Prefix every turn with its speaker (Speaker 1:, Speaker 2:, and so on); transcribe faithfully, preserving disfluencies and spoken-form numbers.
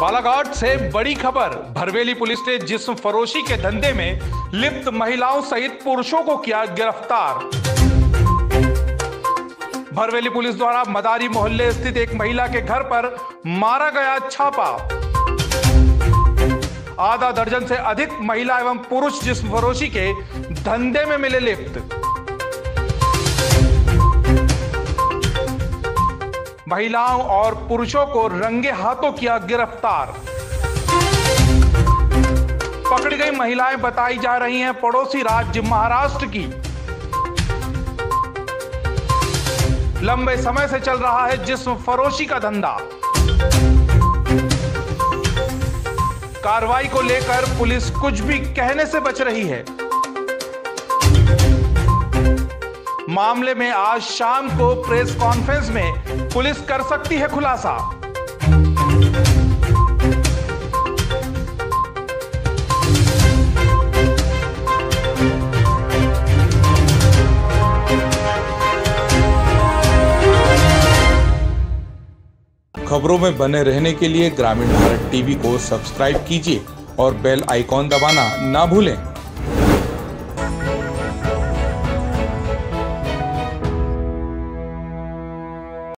Speaker 1: बालाघाट से बड़ी खबर। भरवेली पुलिस ने जिस्म फरोशी के धंधे में लिप्त महिलाओं सहित पुरुषों को किया गिरफ्तार। भरवेली पुलिस द्वारा मदारी मोहल्ले स्थित एक महिला के घर पर मारा गया छापा। आधा दर्जन से अधिक महिला एवं पुरुष जिस्म फरोशी के धंधे में मिले लिप्त। महिलाओं और पुरुषों को रंगे हाथों किया गिरफ्तार। पकड़ी गई महिलाएं बताई जा रही हैं पड़ोसी राज्य महाराष्ट्र की। लंबे समय से चल रहा है जिस्म फरोशी का धंधा। कार्रवाई को लेकर पुलिस कुछ भी कहने से बच रही है। मामले में आज शाम को प्रेस कॉन्फ्रेंस में पुलिस कर सकती है खुलासा।
Speaker 2: खबरों में बने रहने के लिए ग्रामीण भारत टीवी को सब्सक्राइब कीजिए और बेल आइकॉन दबाना ना भूलें।